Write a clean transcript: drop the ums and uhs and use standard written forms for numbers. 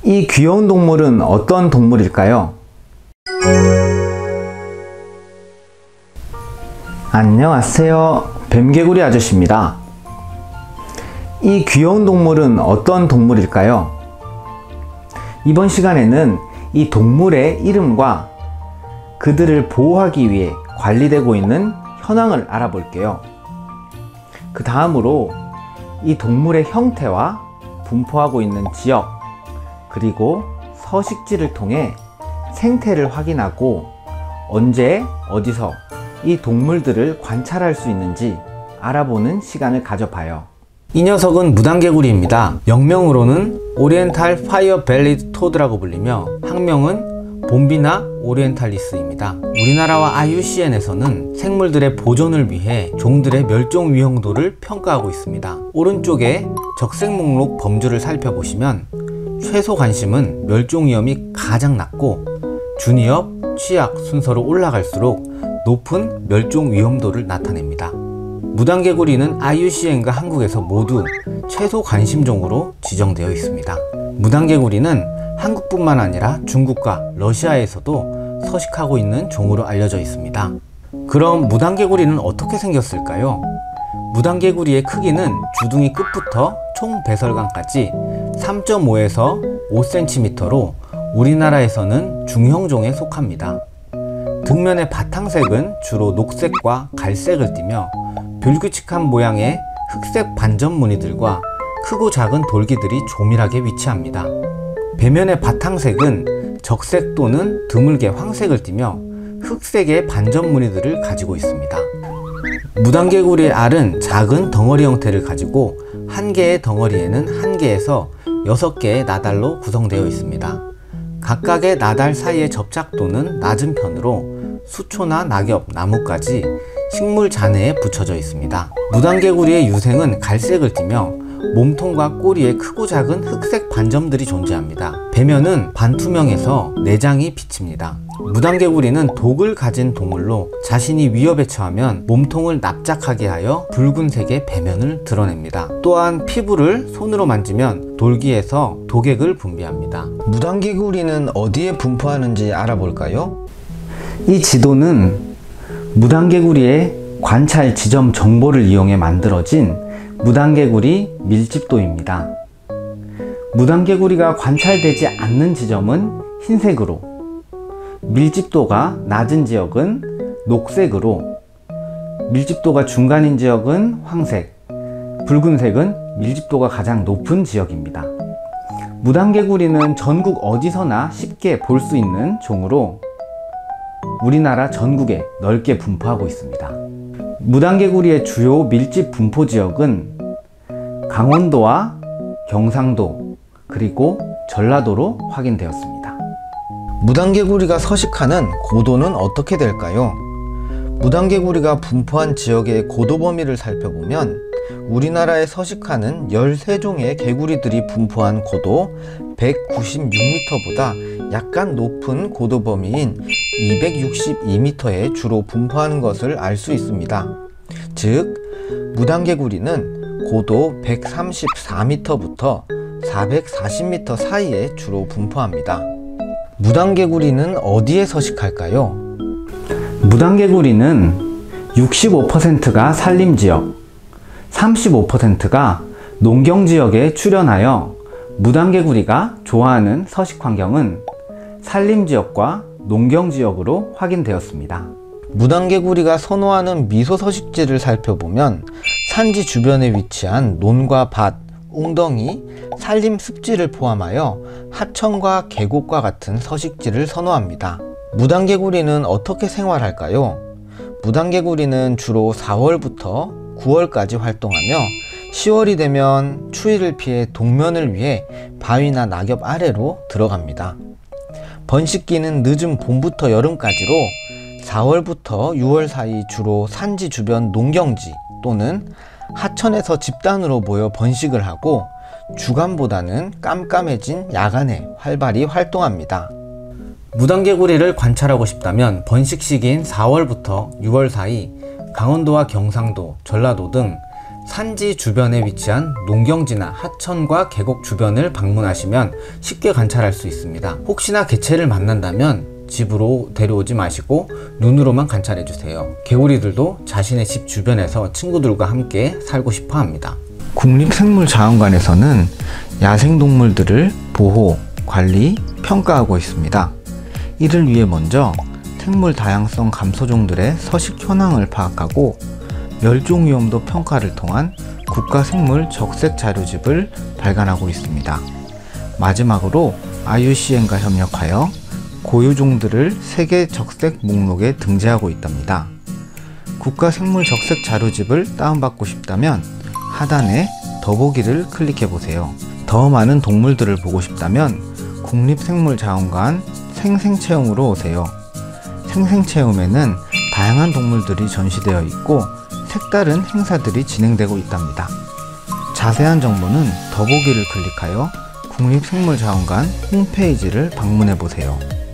이 귀여운 동물은 어떤 동물일까요? 안녕하세요. 뱀개구리 아저씨입니다. 이 귀여운 동물은 어떤 동물일까요? 이번 시간에는 이 동물의 이름과 그들을 보호하기 위해 관리되고 있는 현황을 알아볼게요. 그 다음으로 이 동물의 형태와 분포하고 있는 지역, 그리고 서식지를 통해 생태를 확인하고 언제, 어디서 이 동물들을 관찰할 수 있는지 알아보는 시간을 가져봐요. 이 녀석은 무단개구리입니다. 영명으로는 오리엔탈 파이어 벨리드 토드라고 불리며 학명은 봄비나 오리엔탈리스입니다. 우리나라와 IUCN에서는 생물들의 보존을 위해 종들의 멸종 위험도를 평가하고 있습니다. 오른쪽에 적색 목록 범주를 살펴보시면 최소 관심은 멸종 위험이 가장 낮고 준위협, 취약 순서로 올라갈수록 높은 멸종 위험도를 나타냅니다. 무단개구리는 IUCN과 한국에서 모두 최소 관심종으로 지정되어 있습니다. 무단개구리는 한국뿐만 아니라 중국과 러시아에서도 서식하고 있는 종으로 알려져 있습니다. 그럼 무단개구리는 어떻게 생겼을까요? 무단개구리의 크기는 주둥이 끝부터 총 배설관까지 3.5에서 5cm로 우리나라에서는 중형종에 속합니다. 등면의 바탕색은 주로 녹색과 갈색을 띠며 불규칙한 모양의 흑색 반점 무늬들과 크고 작은 돌기들이 조밀하게 위치합니다. 배면의 바탕색은 적색 또는 드물게 황색을 띠며 흑색의 반점 무늬들을 가지고 있습니다. 무단개구리의 알은 작은 덩어리 형태를 가지고 한 개의 덩어리에는 1개에서 6개의 나달로 구성되어 있습니다. 각각의 나달 사이의 접착도는 낮은 편으로 수초나 낙엽, 나무까지 식물 잔해에 붙여져 있습니다. 무단개구리의 유생은 갈색을 띠며 몸통과 꼬리에 크고 작은 흑색 반점들이 존재합니다. 배면은 반투명해서 내장이 비칩니다. 무단개구리는 독을 가진 동물로 자신이 위협에 처하면 몸통을 납작하게 하여 붉은색의 배면을 드러냅니다. 또한 피부를 손으로 만지면 돌기에서 독액을 분비합니다. 무단개구리는 어디에 분포하는지 알아볼까요? 이 지도는 무단개구리의 관찰 지점 정보를 이용해 만들어진 무단개구리 밀집도입니다. 무단개구리가 관찰되지 않는 지점은 흰색으로, 밀집도가 낮은 지역은 녹색으로, 밀집도가 중간인 지역은 황색, 붉은색은 밀집도가 가장 높은 지역입니다. 무단개구리는 전국 어디서나 쉽게 볼 수 있는 종으로 우리나라 전국에 넓게 분포하고 있습니다. 무단개구리의 주요 밀집 분포 지역은 강원도와 경상도 그리고 전라도로 확인되었습니다. 무단개구리가 서식하는 고도는 어떻게 될까요? 무단개구리가 분포한 지역의 고도 범위를 살펴보면 우리나라에 서식하는 13종의 개구리들이 분포한 고도 196m보다 약간 높은 고도 범위인 262m에 주로 분포하는 것을 알 수 있습니다. 즉, 무단개구리는 고도 134m부터 440m 사이에 주로 분포합니다. 무단개구리는 어디에 서식할까요? 무단개구리는 65%가 산림지역, 35%가 농경지역에 출현하여 무단개구리가 좋아하는 서식 환경은 산림지역과 농경지역으로 확인되었습니다. 무단개구리가 선호하는 미소 서식지를 살펴보면 산지 주변에 위치한 논과 밭, 웅덩이, 산림 습지를 포함하여 하천과 계곡과 같은 서식지를 선호합니다. 무단개구리는 어떻게 생활할까요? 무단개구리는 주로 4월부터 9월까지 활동하며 10월이 되면 추위를 피해 동면을 위해 바위나 낙엽 아래로 들어갑니다. 번식기는 늦은 봄부터 여름까지로 4월부터 6월 사이 주로 산지 주변 농경지 또는 하천에서 집단으로 모여 번식을 하고 주간보다는 깜깜해진 야간에 활발히 활동합니다. 무단개구리를 관찰하고 싶다면 번식 시기인 4월부터 6월 사이 강원도와 경상도, 전라도 등 산지 주변에 위치한 농경지나 하천과 계곡 주변을 방문하시면 쉽게 관찰할 수 있습니다. 혹시나 개체를 만난다면 집으로 데려오지 마시고 눈으로만 관찰해 주세요. 개구리들도 자신의 집 주변에서 친구들과 함께 살고 싶어 합니다. 국립생물자원관에서는 야생동물들을 보호, 관리, 평가하고 있습니다. 이를 위해 먼저 생물 다양성 감소종들의 서식 현황을 파악하고 멸종 위험도 평가를 통한 국가생물 적색 자료집을 발간하고 있습니다. 마지막으로 IUCN과 협력하여 고유종들을 세계 적색 목록에 등재하고 있답니다. 국가생물 적색 자료집을 다운받고 싶다면 하단에 더보기를 클릭해보세요. 더 많은 동물들을 보고 싶다면 국립생물자원관 생생체험으로 오세요. 생생체험에는 다양한 동물들이 전시되어 있고 색다른 행사들이 진행되고 있답니다. 자세한 정보는 더보기를 클릭하여 국립생물자원관 홈페이지를 방문해 보세요.